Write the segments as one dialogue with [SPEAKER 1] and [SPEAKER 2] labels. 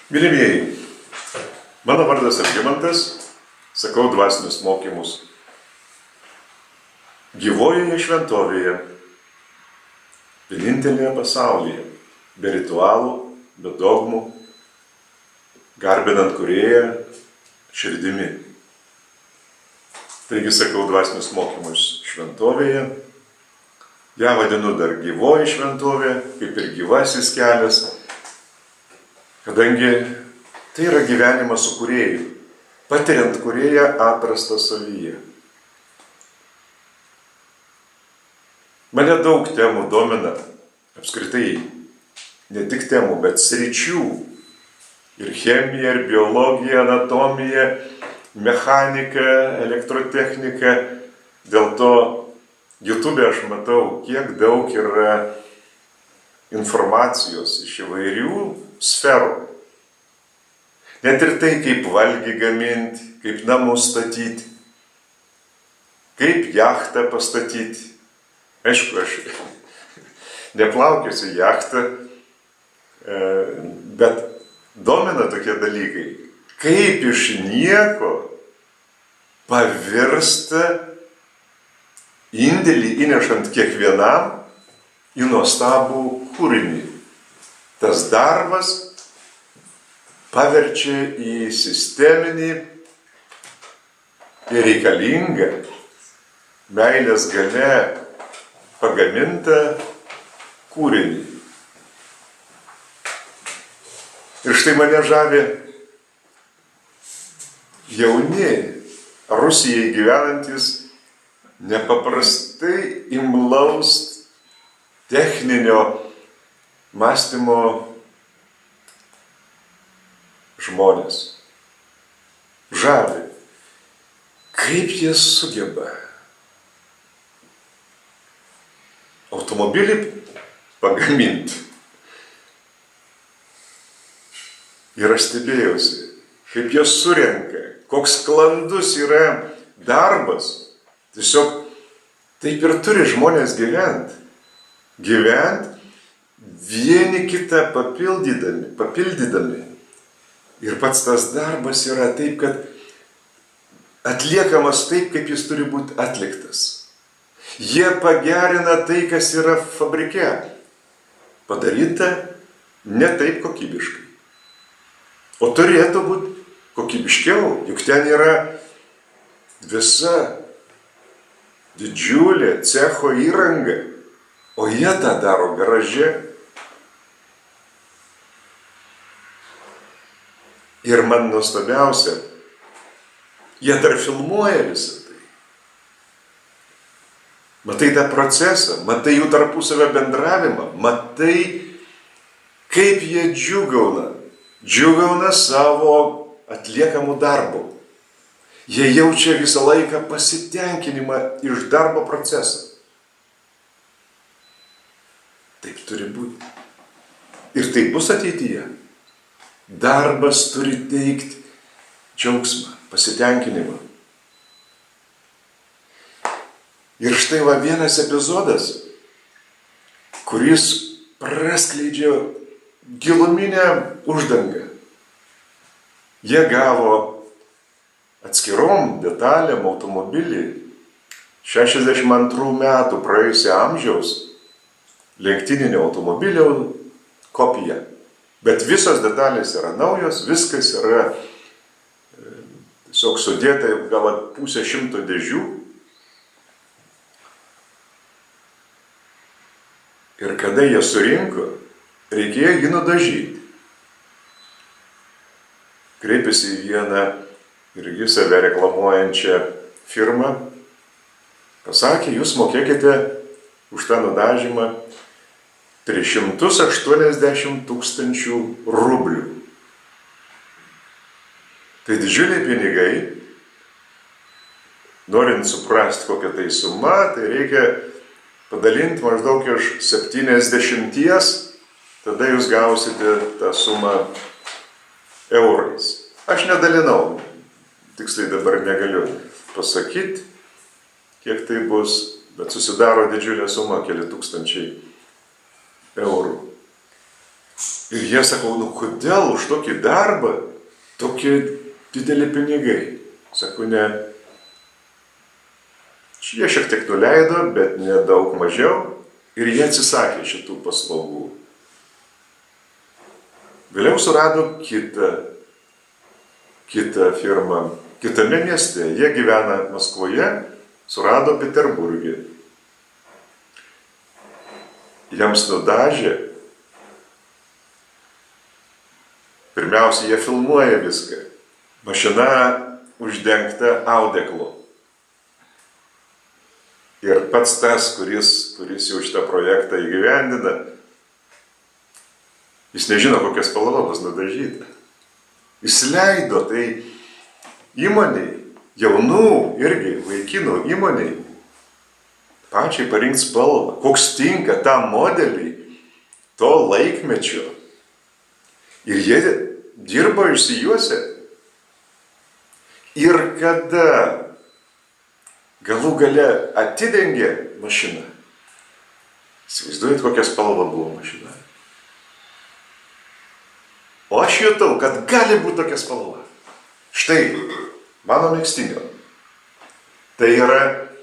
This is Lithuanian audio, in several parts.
[SPEAKER 1] Mylimieji, mano vardas Algimantas, sakau dvasinius mokymus. Gyvojoje šventovėje, vienintelėje pasaulyje, be ritualų, be dogmų, garbinant Kūrėją širdimi. Taigi sakau dvasinius mokymus šventovėje. Ja vadinu dar gyvoji šventovė, kaip ir gyvasis kelias, kadangi tai yra gyvenimas su Kūrėju, patiriant Kūrėją atrastą savyje. Mane daug temų domina, apskritai, ne tik temų, bet sričių. Ir chemija, ir biologija, anatomija, mechanika, elektrotechnika. Dėl to YouTube aš matau, kiek daug yra informacijos iš įvairių sferų. Net ir tai, kaip valgį gaminti, kaip namus statyti, kaip jachtą pastatyti. Aišku, aš neplaukiosiu jachtą, bet domina tokie dalykai, kaip iš nieko pavirsta indėlį įnešant kiekvienam į nuostabų kūrinį. Tas darbas paverčia į sisteminį ir reikalingą meilės galia pagamintą kūrinį. Ir štai mane žavi jauni Rusijai gyvenantis nepaprastai imlaus techninio mąstymo žmonės. Žavi, kaip jie sugeba automobilį pagaminti. Ir aš stebėjausi, kaip jie surenka, koks sklandus yra darbas. Tiesiog taip ir turi žmonės gyventi. Gyventi vieni kitą papildydami. Ir pats tas darbas yra taip, kad atliekamas taip, kaip jis turi būti atliktas. Jie pagerina tai, kas yra fabrike. Padaryta ne taip kokybiškai. O turėtų būti kokybiškiau, juk ten yra visa didžiulė cecho įranga, o jie tą daro garaže. Ir man nuostabiausia, jie dar filmuoja visą tai. Matai tą procesą, matai jų tarpusavio bendravimą, matai, kaip jie džiugauna savo atliekamų darbų. Jie jaučia visą laiką pasitenkinimą iš darbo proceso. Taip turi būti. Ir taip bus ateityje. Darbas turi teikti džiaugsmą, pasitenkinimą. Ir štai va vienas epizodas, kuris praskleidžia giluminę uždangą. Jie gavo atskirom detalėm automobilį 62 metų praėjusio amžiaus lenktyninio automobilio kopiją. Bet visos detalės yra naujos, viskas yra tiesiog sudėta gal pusę 100 dėžių. Ir kada jie surinko, reikėjo jį nudažyti. Kreipėsi į vieną irgi save reklamuojančią firmą. Pasakė, jūs mokėkite už tą nudažymą 380 000 rublių. Tai didžiuliai pinigai. Norint suprasti, kokia tai suma, tai reikia padalinti maždaug iš 70, tada jūs gausite tą sumą eurais. Aš nedalinau, tiksliai dabar negaliu pasakyti, kiek tai bus, bet susidaro didžiulė suma, keli tūkstančiai eurų. Ir jie sako, nu kodėl už tokį darbą tokie dideli pinigai? Sako, ne. Jie šiek tiek nuleido, bet nedaug mažiau. Ir jie atsisakė šitų paslaugų. Vėliau surado kitą firmą, kitame mieste. Jie gyvena Maskvoje, surado Peterburgė. Jiems nudažė. Pirmiausia, jie filmuoja viską. Mašina uždengta audeklu. Ir pats tas, kuris jau šitą projektą įgyvendina, jis nežino, kokia spalva bus nudažyta. Jis leido tai įmoniai, jaunų irgi vaikinų įmoniai, pačiai parinkti spalvą, koks tinka tam modeliai to laikmečio. Ir jie dirbo išsijuose. Ir kada galų gale atidengė mašiną, įsivaizduojat, kokia spalva buvo mašina. O aš jutau, kad gali būti tokia spalva. Štai, mano megztinio. Tai yra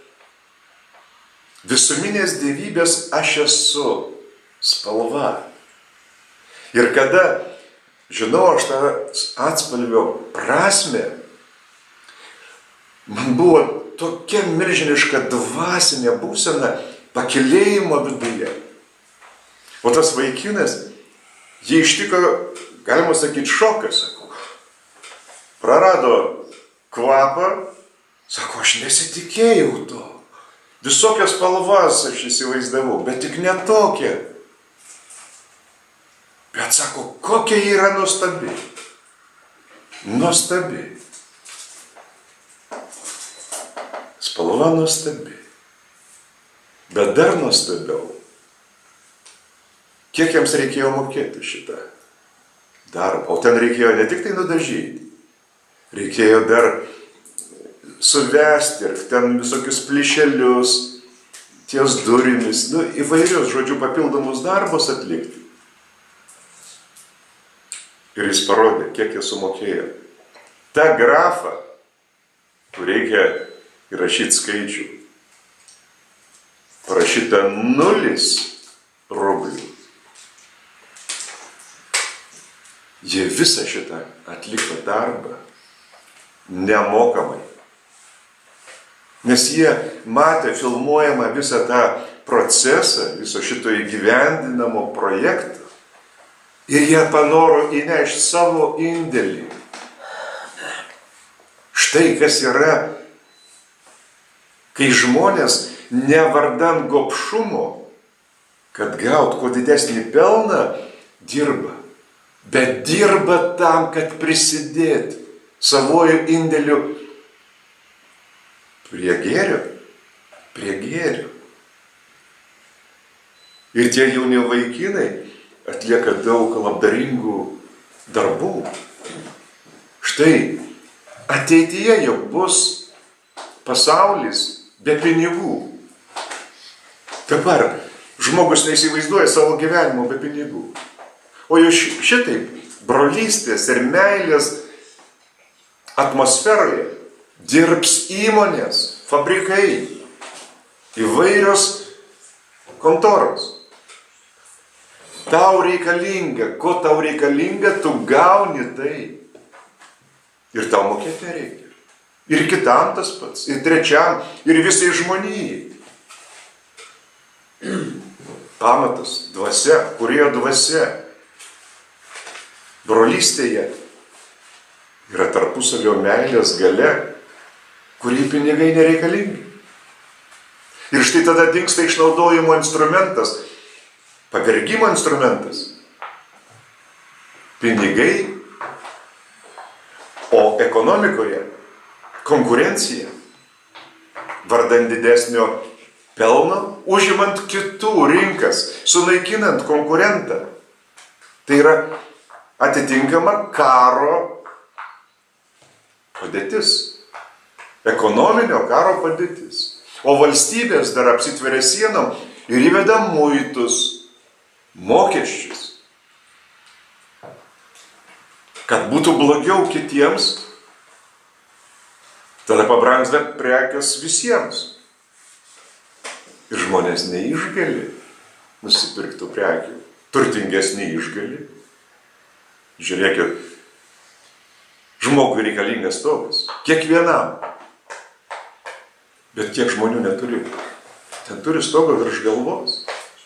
[SPEAKER 1] visuminės dievybės aš esu spalva. Ir kada žinau aš tą atspalvio prasmę, man buvo tokia milžiniška dvasinė būsena pakilėjimo viduje. O tas vaikinas, jį ištiko, galima sakyti, šokas, sako. Prarado kvapą, sako, aš nesitikėjau to. Visokias spalvas aš įsivaizdavau, bet tik ne tokia. Bet sako, kokia yra nuostabi. Nuostabi. Spalva nuostabi. Bet dar nuostabiau. Kiek jiems reikėjo mokėti šitą darbą. O ten reikėjo ne tik tai nudažyti. Reikėjo dar suvesti ir ten visokius plyšelius, ties durimis, įvairius, žodžiu, papildomus darbus atlikti. Ir jis parodė, kiek jie sumokėjo. Ta grafa, kur reikia įrašyti skaičių, parašyta 0 rublių. Jie visą šitą atliko darbą nemokamai. Nes jie matė filmuojamą visą tą procesą, viso šito įgyvendinamo projektą. Ir jie panoro įnešti savo indėlį. Štai kas yra, kai žmonės ne vardan gobšumo, kad gaut kuo didesnį pelną, dirba. Bet dirba tam, kad prisidėti savojų indėlių prie gėrio. Prie gėrio. Ir tie jauni vaikinai atlieka daug labdaringų darbų. Štai, ateityje jau bus pasaulis be pinigų. Dabar žmogus neįsivaizduoja savo gyvenimo be pinigų. O jau šitaip brolystės ir meilės atmosferoje dirbs įmonės, fabrikai, įvairios kontoros. Tau reikalinga, ko tau reikalinga, tu gauni tai. Ir tau mokėti nereikia. Ir kitam tas pats, ir trečiam, ir visai žmonijai. Pamatas, dvasia, kurioje dvasia, brolystėje yra tarpusavio meilės galia, kurį pinigai nereikalingi. Ir štai tada dingsta išnaudojimo instrumentas, pavergimo instrumentas. Pinigai, o ekonomikoje konkurencija, vardan didesnio pelno, užimant kitų rinkas, sunaikinant konkurentą. Tai yra atitinkama karo padėtis, ekonominio karo padėtis. O valstybės dar apsitveria sienom ir įveda muitus, mokesčius. kad būtų blogiau kitiems, tada pabrangsta prekės visiems. Ir žmonės neišgali nusipirktų prekių. Turtingesni išgali. Žiūrėkit, žmogui reikalingas stogas. Kiekvienam. Bet kiek žmonių neturi. Ten turi stogą virš galvos.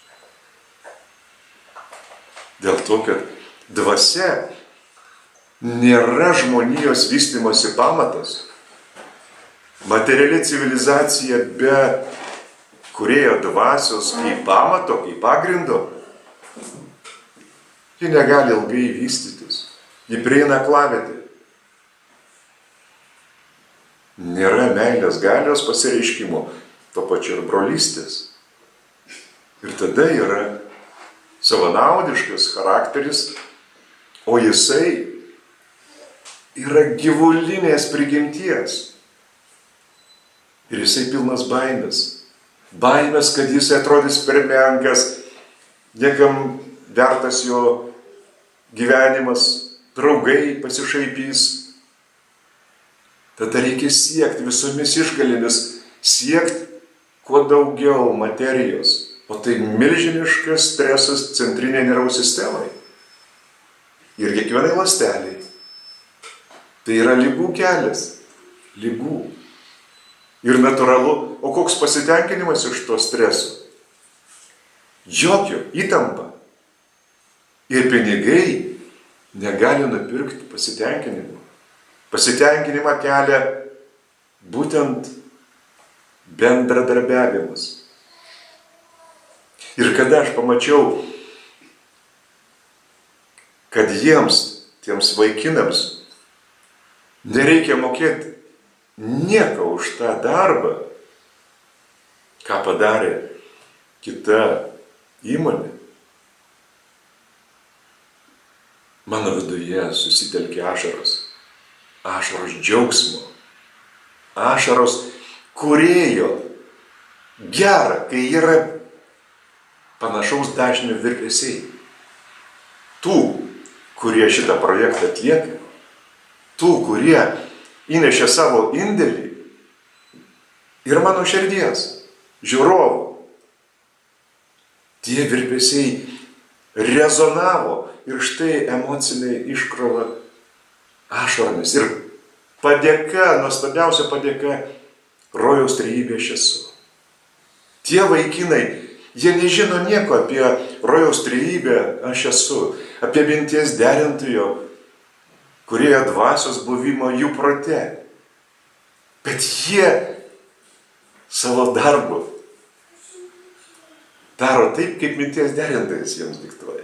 [SPEAKER 1] Dėl to, kad dvasia nėra žmonijos vystymosi pamatas. Materiali civilizacija be Kūrėjo dvasios kaip pamato, kaip pagrindo, ji negali ilgai vystytis. Ji prieina aklavietę. Nėra meilės galios pasireiškimo, to pačiu ir brolystės. Ir tada yra savanaudiškas charakteris, o jisai yra gyvulinės prigimties. Ir jisai pilnas baimės. Baimės, kad jis atrodys per menkas, niekam vertas jo gyvenimas, draugai pasišaipys. Tada reikia siekti visomis išgalėmis, siekti kuo daugiau materijos. O tai milžiniškas stresas centrinė nervų sistemai. Ir kiekvienai ląsteliai. Tai yra ligų kelias. Ligų. Ir natūralu, o koks pasitenkinimas iš to streso? Jokio, įtampa. Ir pinigai negali nupirkti pasitenkinimo. Pasitenkinimą kelia būtent bendradarbiavimas. Ir kada aš pamačiau, kad jiems, tiems vaikinams, nereikia mokėti nieko už tą darbą, ką padarė kita įmonė. Mano viduje susitelkė ašaros. Ašaros džiaugsmo. Ašaros kūrėjo. Gera, kai yra panašaus dažnio virpesiai. Tų, kurie šitą projektą atlieka. Tų, kurie įnešė savo indėlį ir mano širdies, žiūrovų. Tie virpesiai rezonavo ir štai emocinė iškrova ašaromis. Ir padėka, nuostabiausia padėka, rojaus trejybė aš esu. Tie vaikinai, jie nežino nieko apie rojaus trejybę aš esu, apie minties derintojo, kurie dvasios buvimo jų prote. Bet jie savo darbu daro taip, kaip minties derintojas jiems diktuoja.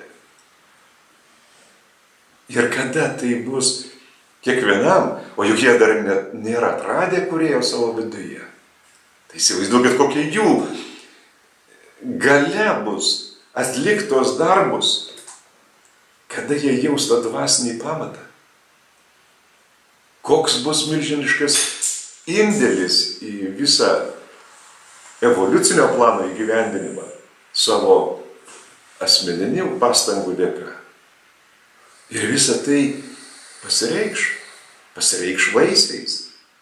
[SPEAKER 1] Ir kada tai bus kiekvienam, o juk jie dar nėra atradę kūrėjo savo viduje. Tai įsivaizduokit, kokie jų galia bus atliktos darbus, kada jie jaus tą dvasinį pamatą. Koks bus milžiniškas indėlis į visą evoliucinio plano įgyvendinimą savo asmeninių pastangų dėka. Ir visa tai pasireikš vaisiais.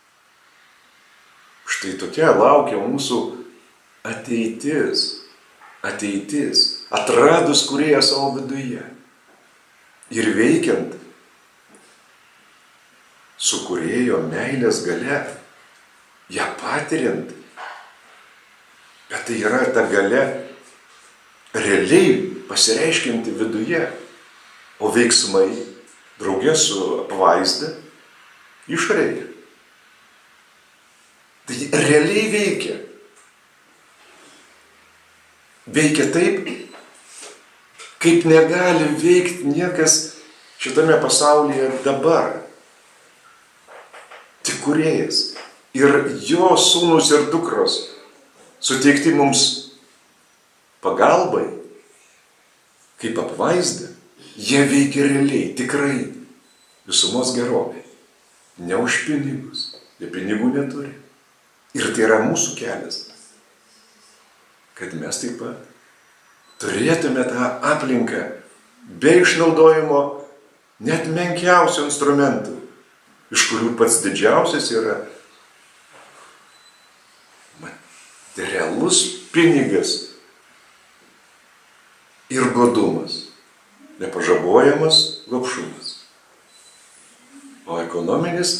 [SPEAKER 1] Štai tokia laukia mūsų ateitis, atradus kūrėją savo viduje ir veikiant su kūrėjo meilės galia, ją patiriant. Bet tai yra ta galia realiai pasireiškinti viduje, o veiksmai draugė su apvaizda išorėje. Tai realiai veikia. Veikia taip, kaip negali veikti niekas šitame pasaulyje dabar. Tik kūrėjas ir jo sūnus ir dukros suteikti mums pagalbai, kaip apvaizda, jie veikia realiai, tikrai, visumos gerovė. Ne už pinigus, jie pinigų neturi. Ir tai yra mūsų kelias, kad mes taip pat turėtume tą aplinką be išnaudojimo net menkiausių instrumentų, iš kurių pats didžiausias yra materialus pinigas ir godumas, nepažabojamas gobšumas. O ekonominis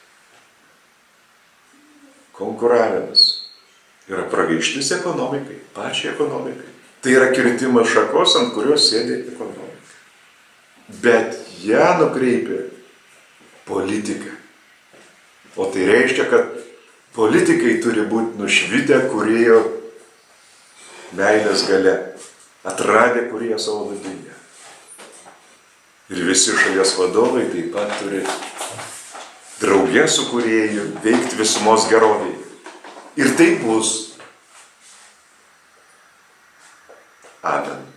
[SPEAKER 1] konkuravimas yra pragaištis ekonomikai, pačiai ekonomikai. Tai yra kirtimas šakos, ant kurios sėdi ekonomika. Bet ją nukreipia politika. O tai reiškia, kad politikai turi būti nušvitę kūrėjo meilės galia, atradę kūrėjo savo viduje. Ir visi šalies vadovai taip pat turi draugė su kūrėju veikti visumos gerovėje. Ir tai bus. Amen.